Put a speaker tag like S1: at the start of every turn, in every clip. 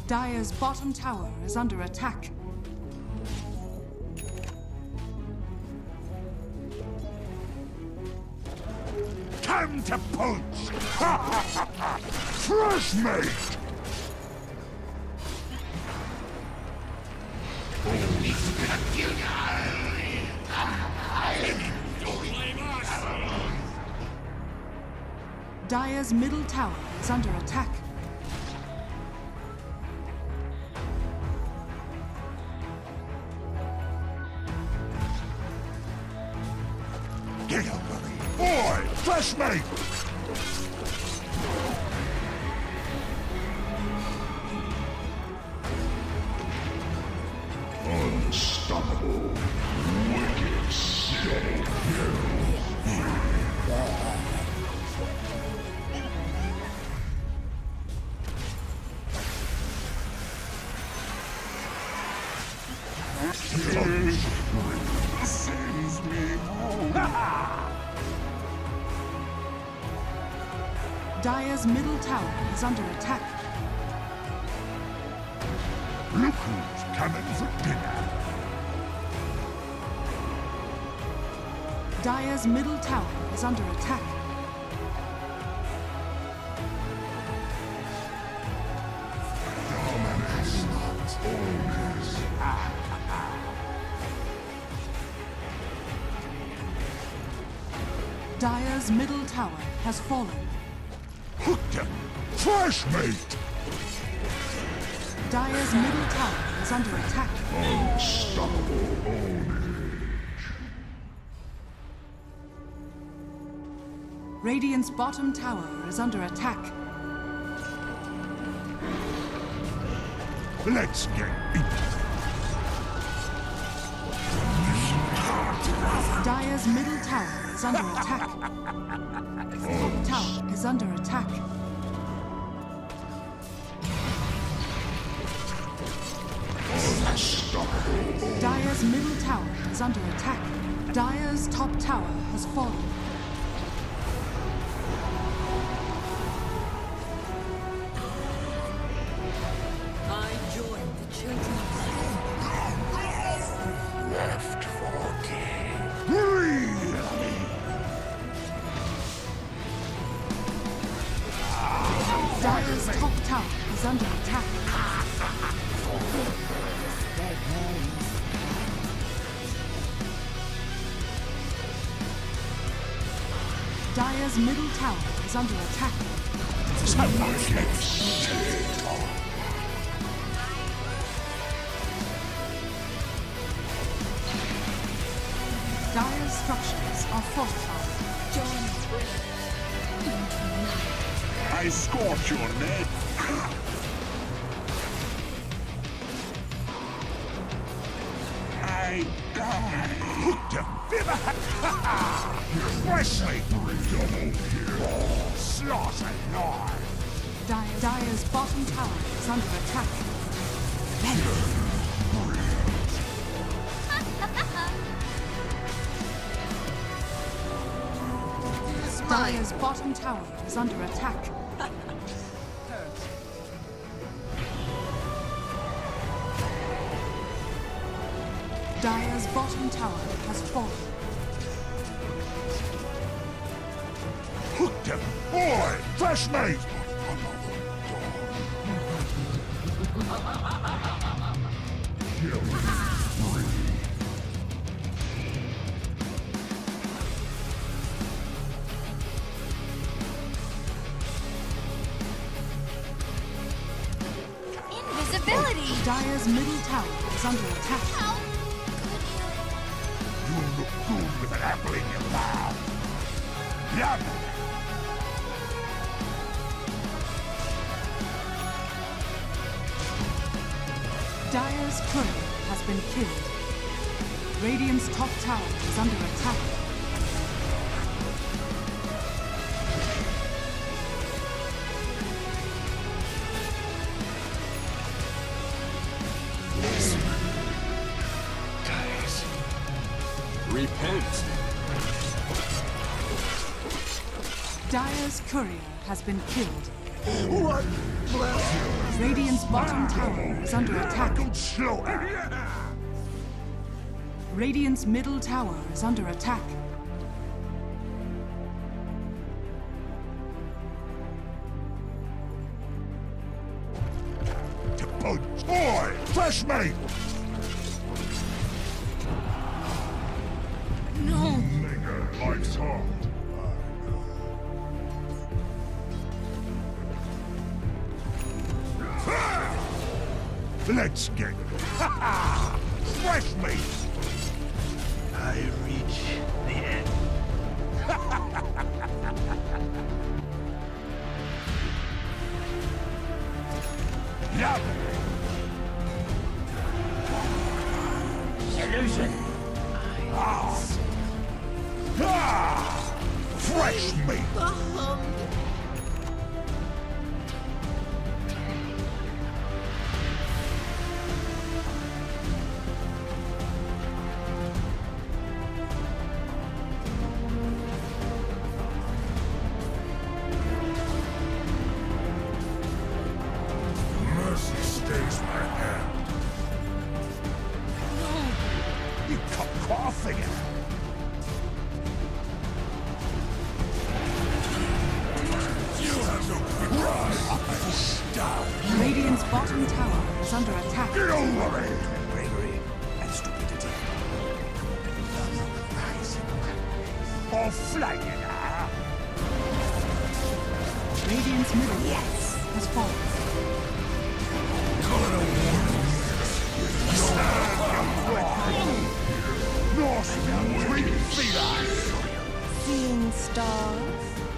S1: Dire's bottom tower is under attack.
S2: Time to punch! Fresh mate!
S1: Dire's middle tower is under attack.
S2: Get up, buddy! Boy! Fresh mate! Unstoppable. Wicked sick. Sends me home.
S1: Dire's middle tower is under attack.
S2: Look who's coming for dinner.
S1: Dire's middle tower is under attack.
S2: Dominus omnis.
S1: Dire's middle tower has fallen.
S2: Hooked him. Fresh mate.
S1: Dire's middle tower is under attack.
S2: Unstoppable ownage.
S1: Radiant's bottom tower is under attack.
S2: Let's get into
S1: Dire's middle tower is under attack. Top tower is under attack.
S2: unstoppable.
S1: Dire's middle tower is under attack. Dire's top tower has fallen.
S3: I join the children.
S2: Left for dead. Breathe!
S1: Dire's top tower is under attack. Dire's middle tower is under attack. Dire's structures are fortified.
S2: I scorch your neck. I die. Hooked him. Freshly. Double kill. Slaughter Lord.
S1: Dire's bottom tower is under attack. Dire's bottom tower is under attack. Dire's bottom tower has fallen.
S2: Hooked him. Boy, fresh mate.
S3: Invisibility!
S1: Dire's middle tower is under attack.
S3: How
S2: You look good with an apple in your mouth. Yum.
S1: Dire's courier has been killed. Radiant's top tower is under attack.
S4: Repent!
S1: Dire's courier has been killed.
S2: What? Bless you.
S1: Radiant's bottom tower is under attack.
S2: Slower.
S1: Radiant's middle tower is under attack.
S2: To punch. Boy, fresh meat.
S3: No.
S2: Nigger likes home. Let's get fresh meat.
S4: I reach the end.
S2: Lovely.
S4: Illusion.
S2: Fresh meat. Mercy stays my hand. You cut coughing it. You have no right. Stop.
S1: Radiant's bottom tower is under attack.
S2: Get over it.
S4: Bravery and stupidity.
S2: Or flying.
S1: Radiant's middle has fallen.
S2: North Wind Feline.
S3: Seeing stars.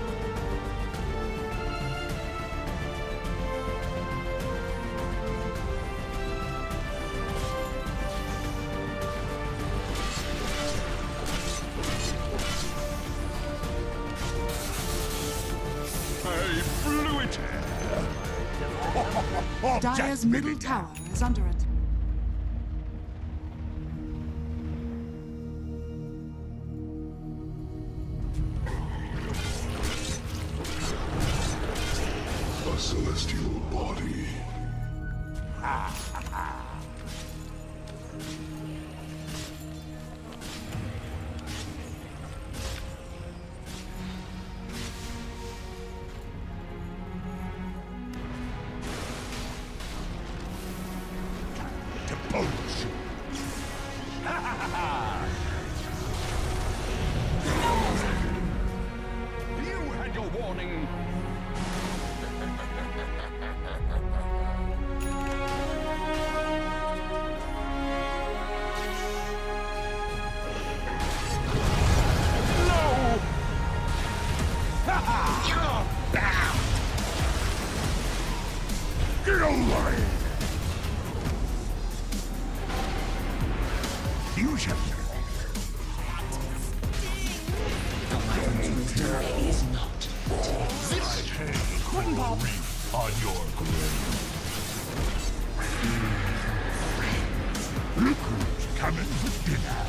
S2: I blew it.
S1: Dire's middle tower is under attack.
S2: A celestial body. To punch.
S5: You had your warning.
S2: No! You're bound! Get over it! Fusion!
S4: Is not.
S2: Couldn't pop on your grave. Look who's coming for dinner.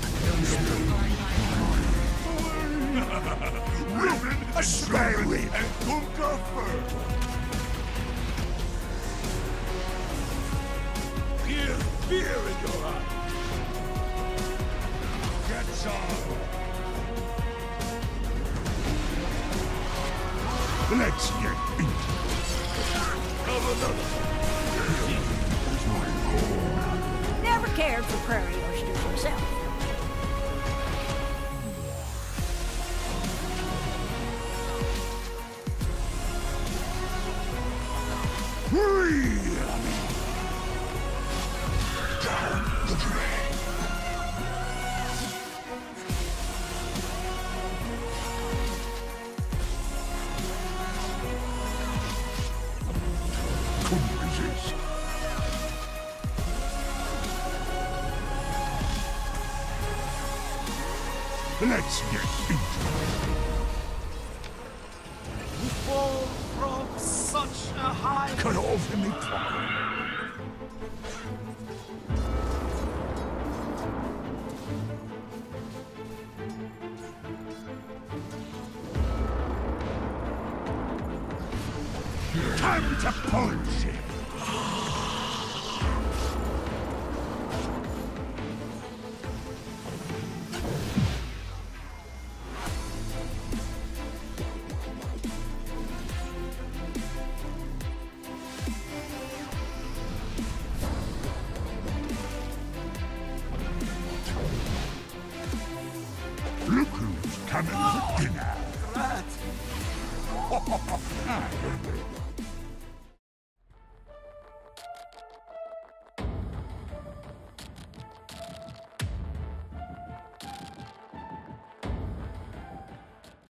S2: Women, a sparrow, and Gunka fur. Here's fear in your eyes. Get some. Let's get beat. Have another.
S6: Never cared for prairie oysters himself.
S2: Hurry! Down the drain. Couldn't resist. Let's get into it.
S4: You fall from such a high.
S2: Cut off in the clock. Time to punch! Look who's coming for dinner!
S4: Rat!